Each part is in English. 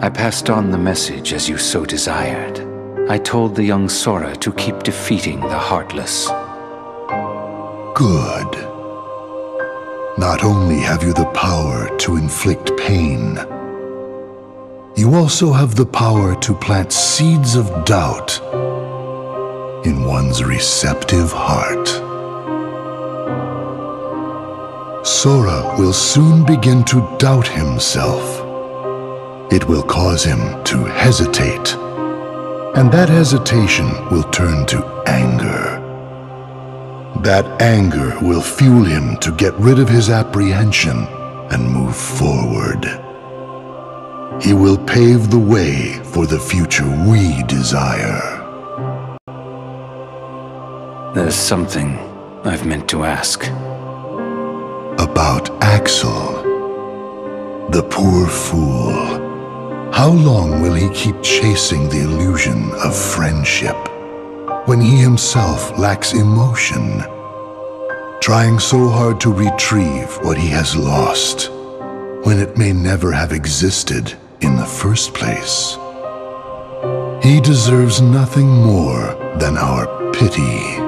I passed on the message as you so desired. I told the young Sora to keep defeating the Heartless. Good. Not only have you the power to inflict pain, you also have the power to plant seeds of doubt in one's receptive heart. Sora will soon begin to doubt himself. It will cause him to hesitate, and that hesitation will turn to anger. That anger will fuel him to get rid of his apprehension and move forward. He will pave the way for the future we desire. There's something I've meant to ask. About Axel, the poor fool. How long will he keep chasing the illusion of friendship when he himself lacks emotion, trying so hard to retrieve what he has lost when it may never have existed in the first place? He deserves nothing more than our pity.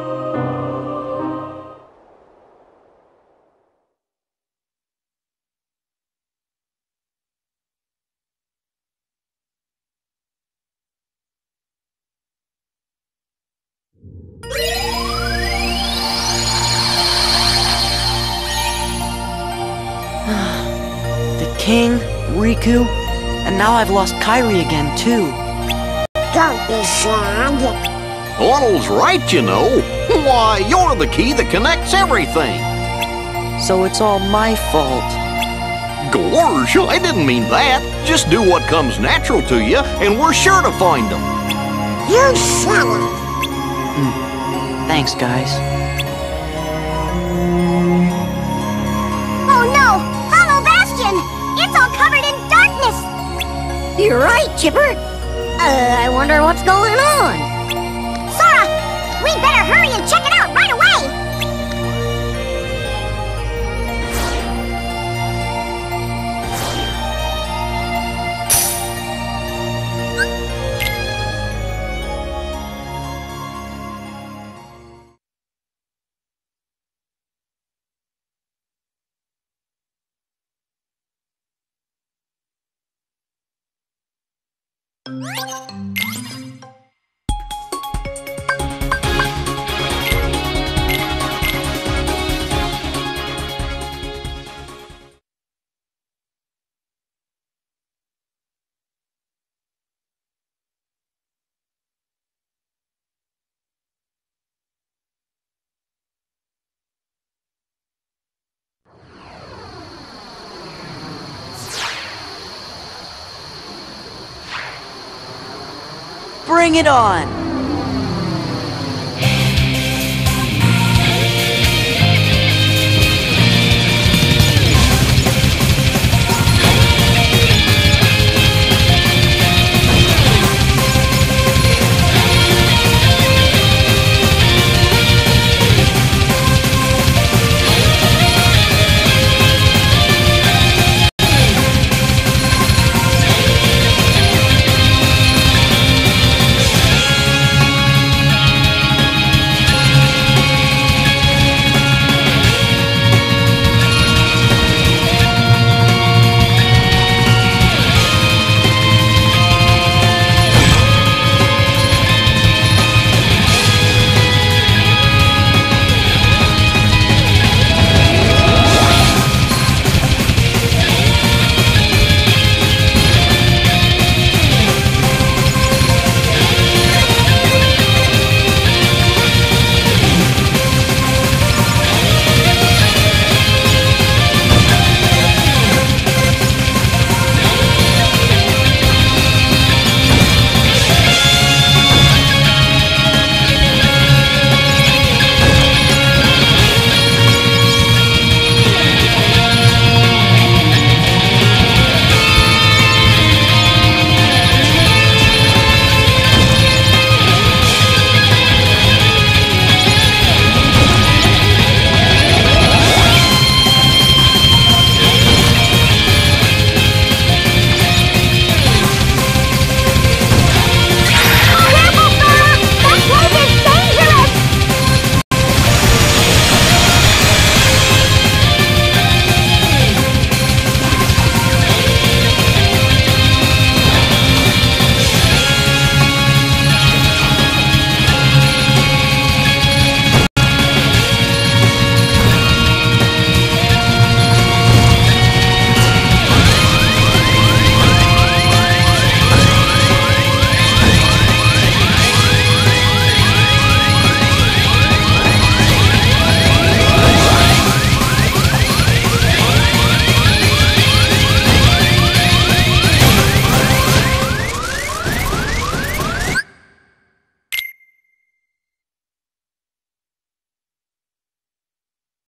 King, Riku, and now I've lost Kairi again, too. Don't be sad. Otto's right, you know. Why, you're the key that connects everything. So it's all my fault. Gorge, I didn't mean that. Just do what comes natural to you, and we're sure to find them. You said it. Thanks, guys. Oh no! Hollow Bastion! It's all covered in darkness! You're right, Chipper. I wonder what's going on. Sora! We better hurry and check it out right away! Bring it on!